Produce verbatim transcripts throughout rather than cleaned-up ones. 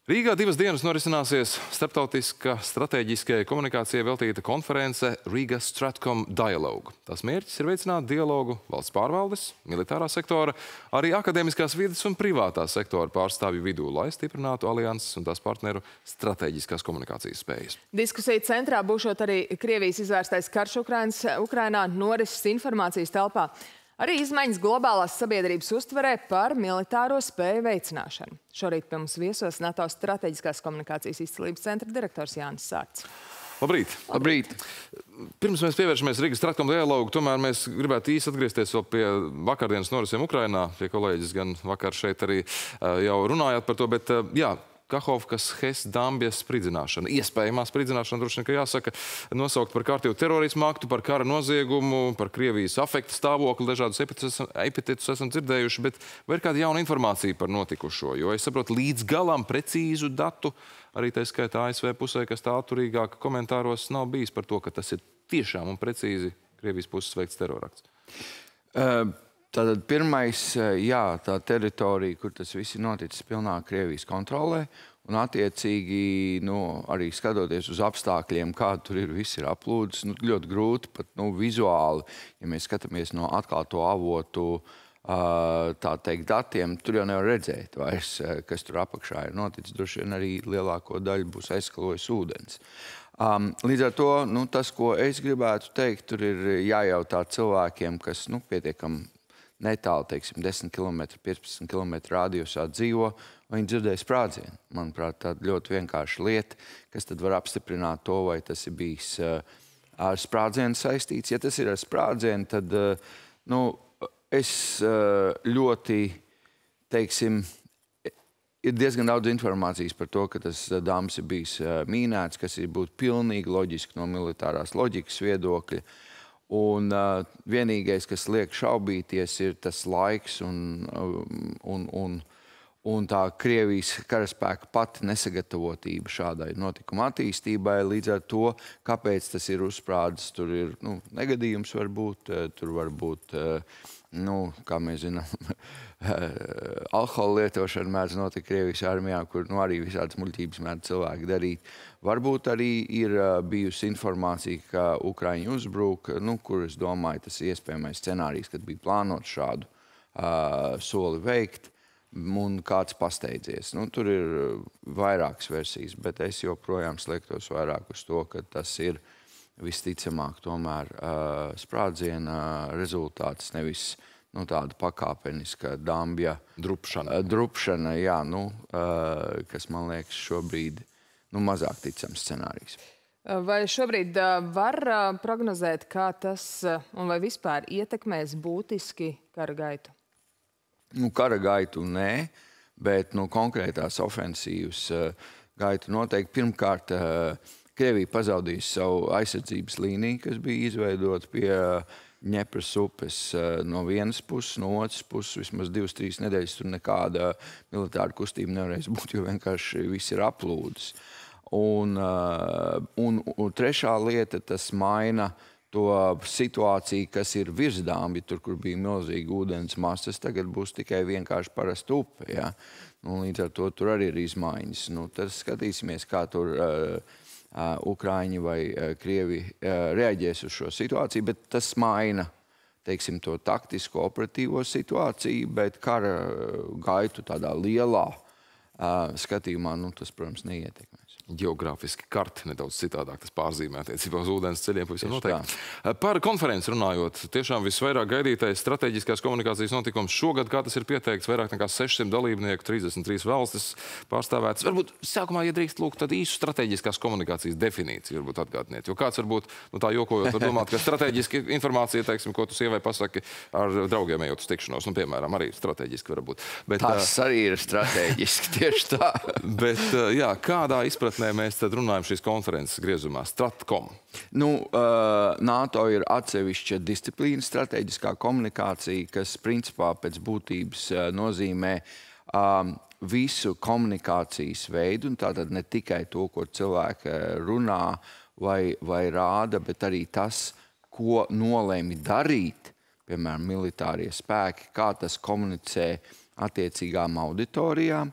Rīgā divas dienas norisināsies starptautiska stratēģiskajai komunikācijai veltīta konference Riga Stratcom Dialogue. Tās mērķis ir veicināt dialogu valsts pārvaldes, militārā sektora, arī akadēmiskās vides un privātā sektora pārstāvju vidū, lai stiprinātu alianses un tās partneru stratēģiskās komunikācijas spējas. Diskusija centrā būšot arī Krievijas izvērstais karš Ukrainas, Ukrainā norises informācijas telpā. Arī izmaiņas globālās sabiedrības uztverē par militāro spēju veicināšanu. Šorīt pie mums viesos NATO strateģiskās komunikācijas izcilības centra direktors Jānis Sārts. Labrīt! Labrīt! Pirms mēs pievēršamies Riga Stratcom Dialogu, tomēr mēs gribētu īsi atgriezties vēl pie vakardienas norisēm Ukrainā. Pie kolēģis gan vakar šeit arī jau runājāt par to, bet jā, Kahovkas, Hes, Dambjas spridzināšana, iespējamā spridzināšana, droši vien, ka jāsaka, nosaukt par kārtību terorismu aktu, par kara noziegumu, par Krievijas afekta stāvokli, dažādus epitetus esam dzirdējuši, bet vai ir kāda jauna informācija par notikušo? Jo es saprotu, līdz galam precīzu datu, arī tā skaitā A S V pusē, kas tā atturīgāk komentāros nav bijis par to, ka tas ir tiešām un precīzi Krievijas puses veikts terorakts. Uh... Tātad pirmais, jā, tā teritorija, kur tas viss ir noticis pilnā Krievijas kontrolē, un attiecīgi, nu, arī skatoties uz apstākļiem, kāda tur ir, viss ir aplūdis, nu, ļoti grūti pat, nu, vizuāli, ja mēs skatāmies no atklāto avotu, tā teikt, datiem, tur jau nevar redzēt vairs, kas tur apakšā ir noticis, droši vien arī lielāko daļu būs aizskalojis ūdens. Um, līdz ar to, nu, tas, ko es gribētu teikt, tur ir jājautā cilvēkiem, kas, nu, pietiekam netālu, teiksim, desmit kilometru, piecpadsmit kilometru rādījusā dzīvo, viņi dzirdēja sprādzienu. Manuprāt, tāda ļoti vienkārša lieta, kas tad var apstiprināt to, vai tas ir bijis uh, ar sprādzienu saistīts. Ja tas ir ar sprādzienu, tad, uh, nu, es uh, ļoti, teiksim, ir diezgan daudz informācijas par to, ka tas dambis ir bijis uh, mīnēts, kas ir būt pilnīgi loģiski no militārās loģikas viedokļa. Un uh, vienīgais, kas liek šaubīties, ir tas laiks un, un, un, un tā Krievijas karaspēka pati nesagatavotība šādai notikuma attīstībai. Līdz ar to, kāpēc tas ir uzsprādzis, tur ir, nu, negadījums var būt, tur var būt, nu, kā mēs zinām, alkohola lietošana mēdz notikt Krievijas armijā, kur, nu, arī visādas muļķības mēdz cilvēki darīt. Varbūt arī ir bijusi informācija, ka Ukraiņi uzbruk, nu, kur es domāju, tas ir iespējamais scenārijs, kad bija plānot šādu uh, soli veikt, un kāds pasteidzies. Nu, tur ir vairākas versijas, bet es joprojām sliektos vairāk uz to, ka tas ir visticamāk tomēr uh, sprādziena rezultāts, nevis nu, tāda pakāpeniska dambja drupšana, uh, drupšana jā, nu, uh, kas man liekas šobrīd nu, mazāk ticams scenārijs. Vai šobrīd var prognozēt, kā tas un vai vispār ietekmēs būtiski kara gaitu? Nu, kara gaitu nē, bet nu, konkrētās ofensīvas gaitu noteikti. Pirmkārt, Krievija pazaudīs savu aizsardzības līniju, kas bija izveidota pie Ņepras upes no vienas puses, no otras puses vismaz divas, trīs nedēļas tur nekāda militāra kustība nevarēs būt, jo vienkārši viss ir aplūdis. Un, un, un trešā lieta, tas maina to situāciju, kas ir virs dambja, tur, kur bija milzīgi ūdens masas, tagad būs tikai vienkārši parasta upe, ja? Nu, līdz ar to tur arī ir izmaiņas. Nu, tad skatīsimies, kā tur uh, uh, Ukraiņi vai uh, Krievi uh, reaģēs uz šo situāciju, bet tas maina, teiksim, to taktisko operatīvo situāciju, bet kara gaitu tādā lielā uh, skatījumā, nu, tas, protams, neietekmēs. Geogrāfiski karti nedaudz citādāk tas pārzīmē attiecībā uz ūdens ceļiem, pavisam noteikti. Par konferenci runājot, tiešām visvairāk gaidītais strateģiskās komunikācijas notikums šogad, kā tas ir pieteikts, vairāk nekā sešsimt dalībnieku, trīsdesmit trīs valstis pārstāvētas. Varbūt sākumā iedrīkst lūgt tādu īsu strateģiskās komunikācijas definīciju, varbūt atgādiniet, jo kāds varbūt, nu tā jokojot, var domāt, ka strateģiski informācija, teiksim, ko tu sievai pasaki ar draugiem ejot uz tikšanos, nu, piemēram, arī strateģiski varbūt. Bet, tas arī ir strateģiski, tieši tā. Bet, jā, kādā izpratnē mēs tad runājam šīs konferences griezumā? Stratcom. Nu, uh, NATO ir atsevišķa disciplīna strateģiskā komunikācija, kas principā pēc būtības uh, nozīmē um, visu komunikācijas veidu, un tātad ne tikai to, ko cilvēki runā vai, vai rāda, bet arī tas, ko nolēmi darīt, piemēram, militārie spēki, kā tas komunicē attiecīgām auditorijām.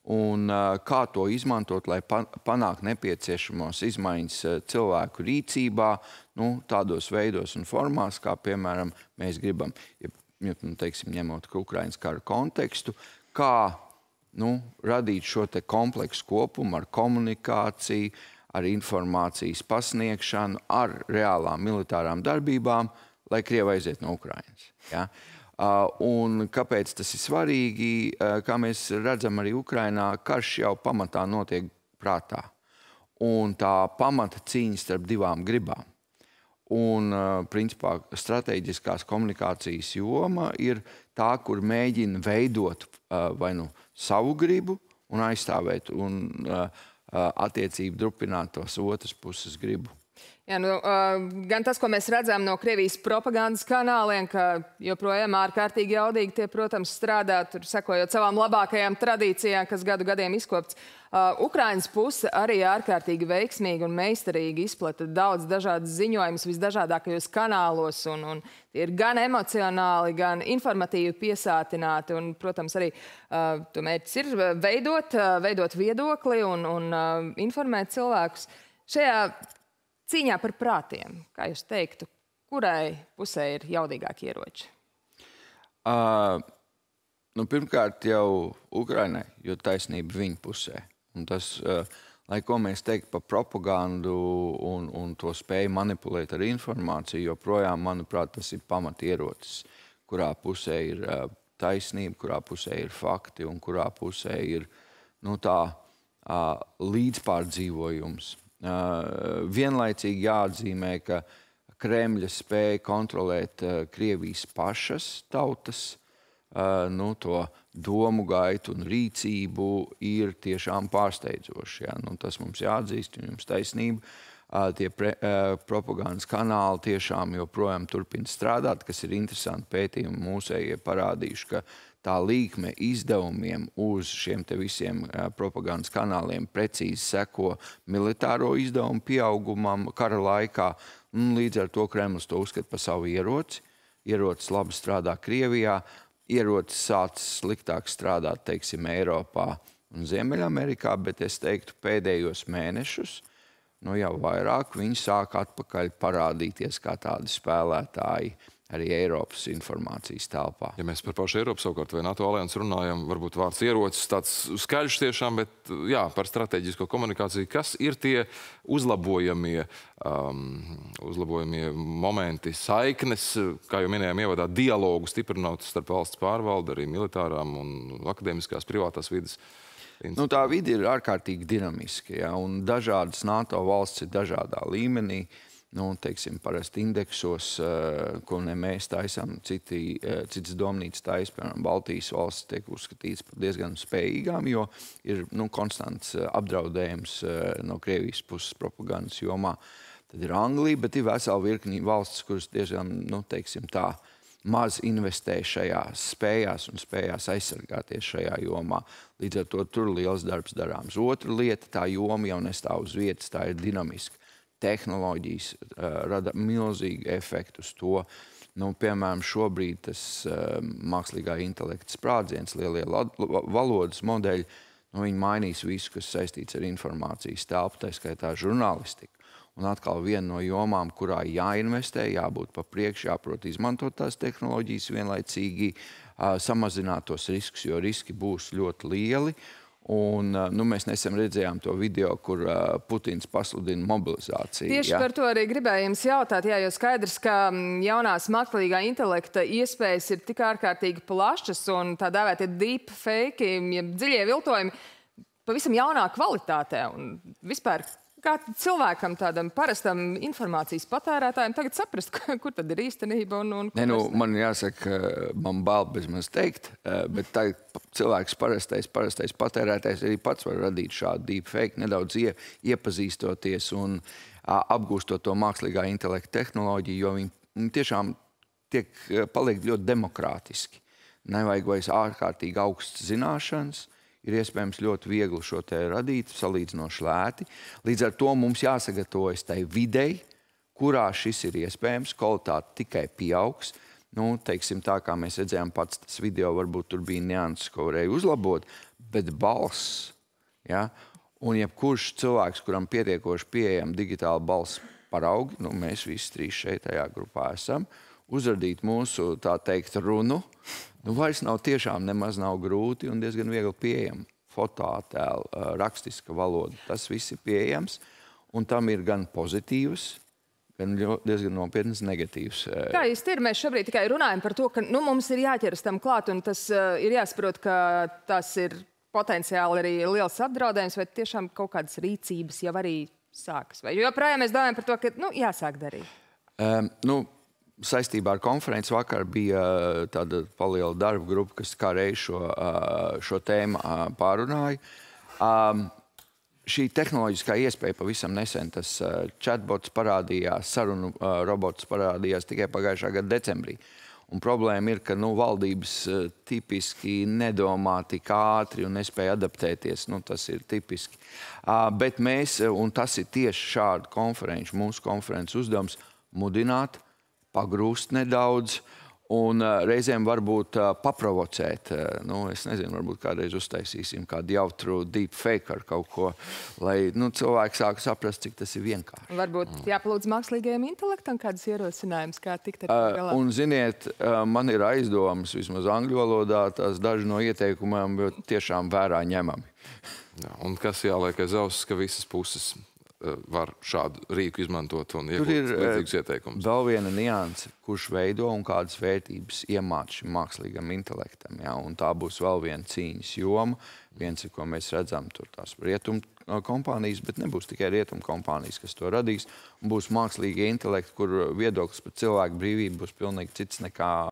un kā to izmantot, lai panāktu nepieciešamos izmaiņas cilvēku rīcībā, nu, tādos veidos un formās, kā, piemēram, mēs gribam, ja, nu, teiksim, ņemot Ukrainas kara kontekstu, kā, nu, radīt šo te kompleksu kopumu ar komunikāciju, ar informācijas pasniegšanu, ar reālām militārām darbībām, lai Krievi aiziet no Ukrainas. Ja? Un kāpēc tas ir svarīgi? Kā mēs redzam arī Ukrainā, karš jau pamatā notiek prātā. Un tā pamata cīņa starp divām gribām. Un, principā, strateģiskās komunikācijas joma ir tā, kur mēģina veidot vai nu savu gribu un aizstāvēt un attiecību drupināt tos otras puses gribu. Jā, nu, gan tas, ko mēs redzam no Krievijas propagandas kanāliem, ka joprojām ārkārtīgi jaudīgi tie, protams, strādā, tur sekojot savām labākajām tradīcijām, kas gadu gadiem izkopts. Ukrainas puse arī ārkārtīgi veiksmīgi un meistarīgi izplata daudz dažādas ziņojumus visdažādākajos kanālos, un, un tie ir gan emocionāli, gan informatīvi piesātināti, un, protams, arī uh, to mērķis ir veidot, uh, veidot viedokli un, un uh, informēt cilvēkus. Šajā cīņā par prātiem, kā jūs teiktu, kurai pusē ir jaudīgāki ieroči? Uh, nu, pirmkārt jau Ukrainai, jo taisnība viņa pusē. Un tas, uh, lai ko mēs teiktu par propagandu un, un to spēju manipulēt ar informāciju, joprojām, manuprāt, tas ir pamatierocis, kurā pusē ir uh, taisnība, kurā pusē ir fakti un kurā pusē ir, nu, tā uh, līdzpārdzīvojums. Uh, vienlaicīgi jāatzīmē, ka Kremļa spēja kontrolēt uh, Krievijas pašas tautas, uh, nu, to domu gaitu un rīcību ir tiešām pārsteidzoši. Ja? Nu, tas mums jāatzīst, un jums taisnība. Uh, tie pre, uh, propagandas kanāli tiešām joprojām turpina strādāt, kas ir interesanti pētījumi mūsējie parādījuši, ka tā līkme izdevumiem uz šiem te visiem propagandas kanāliem precīzi seko militāro izdevumu pieaugumam kara laikā. Līdz ar to Kremlis to uzskata par savu ieroci. Ierocis labi strādā Krievijā, ierocis sācis sliktāk strādāt, teiksim, Eiropā un Ziemeļamerikā, bet es teiktu pēdējos mēnešus, nu jau vairāk, viņi sāk atpakaļ parādīties kā tādi spēlētāji arī Eiropas informācijas telpā. Ja mēs par pašu Eiropu savukārt vai NATO aliansi runājam, varbūt vārds ierocis tāds skaļš tiešām, bet jā, par strateģisko komunikāciju, kas ir tie uzlabojamie, um, uzlabojamie momenti, saiknes, kā jau minējām ievadā, dialogu stiprinot starp valsts pārvaldi, arī militārām un akadēmiskās privātās vidas. Nu, tā vide ir ārkārtīgi dinamiska, ja, un dažādas NATO valsts ir dažādā līmenī. Nu, teiksim, parasti indeksos, ko ne mēs taisām, citi, citas domnīcas taisa, piemēram, Baltijas valsts tiek uzskatīts par diezgan spējīgām, jo ir, nu, konstants apdraudējums no Krievijas puses propagandas jomā. Tad ir Anglija, bet ir vesela virkni valsts, kuras diezgan, nu, teiksim tā, maz investē šajās spējās un spējās aizsargāties šajā jomā. Līdz ar to tur liels darbs darāms. Otra lieta, tā joma jau nestāv uz vietas, tā ir dinamiska. Tehnoloģijas uh, rada milzīgu efektu uz to. Nu, piemēram, šobrīd tas uh, mākslīgā intelekta sprādziens, lielie valodas modeļi, nu, viņi mainīs visu, kas saistīts ar informācijas telpu, tā skaitā žurnālistiku. Un atkal viena no jomām, kurā jāinvestē, jābūt pa priekšu, jāprot izmantot tās tehnoloģijas vienlaicīgi, uh, samazināt tos riskus, jo riski būs ļoti lieli. Un, nu, mēs nesen redzējām to video, kur uh, Putins pasludina mobilizāciju. Tieši ja? par to arī gribēju jums jautāt, jā, jo skaidrs, ka jaunās mākslīgā intelekta iespējas ir tik ārkārtīgi plašas un tā dēvētie deepfake, ja dziļie viltojumi, pavisam jaunā kvalitātē. Un vispār, kā cilvēkam, tādam parastam informācijas patērētājiem tagad saprast, kur tad ir īstenība un, un ne, nu, man jāsaka, man bail bez maz teikt, bet tagad cilvēks parastais, parastais patērētājs arī pats var radīt šādu deepfake, nedaudz ie, iepazīstoties un a, apgūstot to mākslīgā intelekta tehnoloģiju, jo viņi, viņi tiešām tiek, paliek ļoti demokrātiski. Nevajag vairs ārkārtīgi augsts zināšanas, ir iespējams ļoti viegli šo te radīt, salīdzinoši lēti. Līdz ar to mums jāsagatavojas tai videi, kurā šis ir iespējams, kvalitāte tikai pieaugs. Nu, teiksim tā, kā mēs redzējām pats tas video, varbūt tur bija nianses, ko varēja uzlabot, bet balss, ja, un jebkurš cilvēks, kuram pietiekoši pieejam digitāli balss paraugi, nu, mēs visi trīs šeit tajā grupā esam, uzradīt mūsu, tā teikt, runu, nu, vairs nav tiešām nemaz nav grūti un diezgan viegli pieejam. Fotoattēlu, rakstiska valoda, tas viss ir pieejams, un tam ir gan pozitīvs, gan diezgan nopietnas negatīvs. Kā īsti ir? Mēs šobrīd tikai runājam par to, ka nu, mums ir jāķeras tam klāt, un tas uh, ir jāsaprot, ka tas ir potenciāli arī liels apdraudējums, vai tiešām kaut kādas rīcības jau arī sākas. Vai joprojām mēs domājam par to, ka nu, jāsāk darīt? Um, nu, saistībā ar konferenci vakar bija tāda paliela darba grupa, kas kā reiz šo, šo tēmu pārunāja. Um, šī tehnoloģiskā iespēja pavisam nesen, tas chatbots parādījās, sarunu robots parādījās tikai pagājušā gada decembrī. Un problēma ir, ka nu, valdības tipiski nedomā tik ātri un nespēja adaptēties. Nu, tas ir tipiski. Uh, bet mēs, un tas ir tieši šāda konferenču, mūsu konferences uzdevums, mudināt, pagrūst nedaudz un uh, reizēm varbūt uh, paprovocēt. Uh, nu, es nezinu, varbūt kādreiz uztaisīsim kādu jautru deepfake ar kaut ko, lai nu, cilvēki sāku saprast, cik tas ir vienkārši. Varbūt jāpalūdz mākslīgajam intelektam kādas ierosinājumus, kā tikt ar to galā. Uh, un, ziniet, uh, man ir aizdomas, vismaz angļu valodā, tās daži no ieteikumiem tiešām vērā ņemami. Jā, un kas jāliek aiz auss, ka visas puses var šādu rīku izmantot un iegūt līdzīgus ieteikumus. Vēl viena nianse, kurš veido un kādas vērtības iemāc šim mākslīgam intelektam. Ja? Un tā būs vēl viena cīņas joma. Viens, ko mēs redzam, tur tās rietumu kompānijas, bet nebūs tikai rietumu kompānijas, kas to radīs. Un būs mākslīgi intelekti, kur viedoklis par cilvēku brīvību būs pilnīgi cits nekā